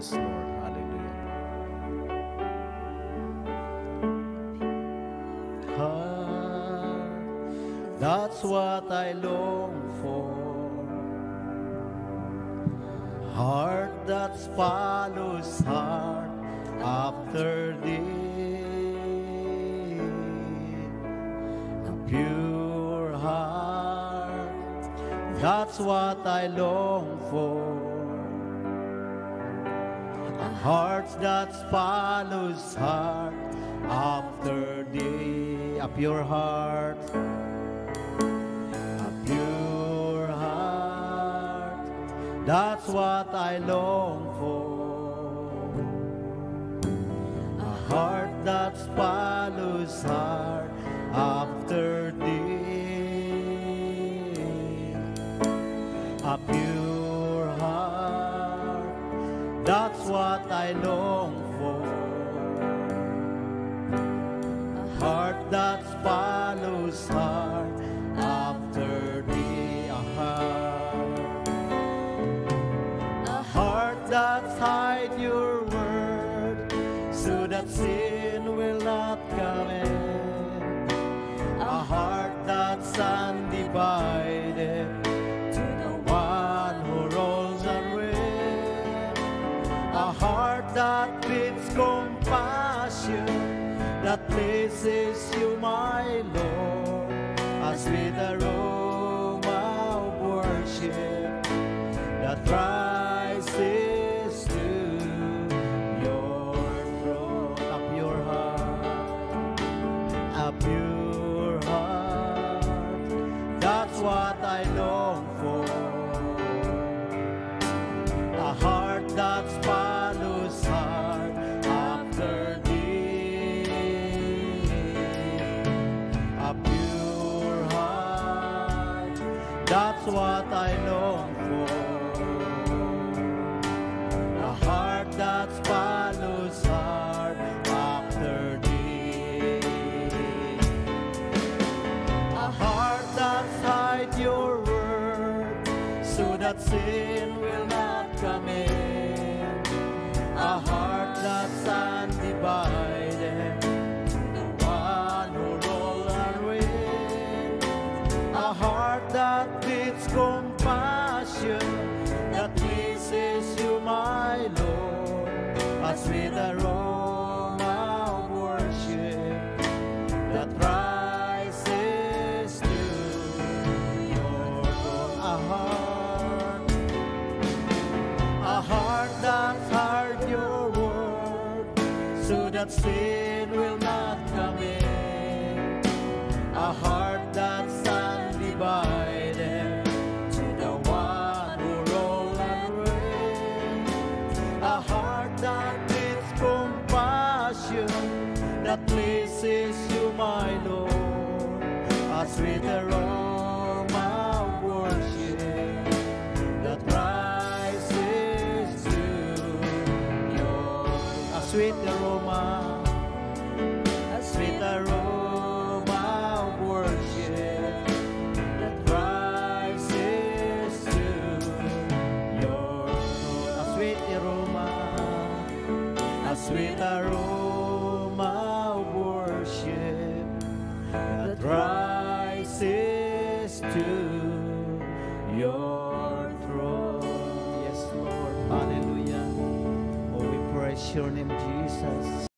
Yes, Lord. Hallelujah. Heart, that's what I long for. Heart that follows heart after thee. A pure heart, that's what I long for. A heart that follows heart after thee. A pure heart, a pure heart, that's what I long for. A heart that follows heart after thee. A pure heart, that's what I long for. A heart that follows heart after thee. A heart that hides your word so that sin will not come in. A heart that's undivided to the one who rolls and wins. A heart that beats compassion, that pleases you, my Lord, a sweet aroma of worship that rises to your throne. A pure heart, a pure heart, that's what I long for. A heart that follows heart after thee. A pure heart, that's what I long for. A heart that follows heart after thee. A heart that hides your word so that sin will not come in. A heart that's undivided to the one who rolls and wins. A heart that beats compassion, that pleases you, my Lord, a sweet aroma of worship that rises to your throne. A heart that heard your word so that sin will not come in. A heart that's undivided to the one who rolls and reigns. A heart that needs compassion, that pleases you, my Lord, a sweet aroma of worship that rises to your. A sweet aroma, a sweet aroma of worship that rises to your throne. A sweet aroma, a sweet aroma of worship that rises to your throne. Yes, Lord. Hallelujah. Oh, we praise your name, Jesus.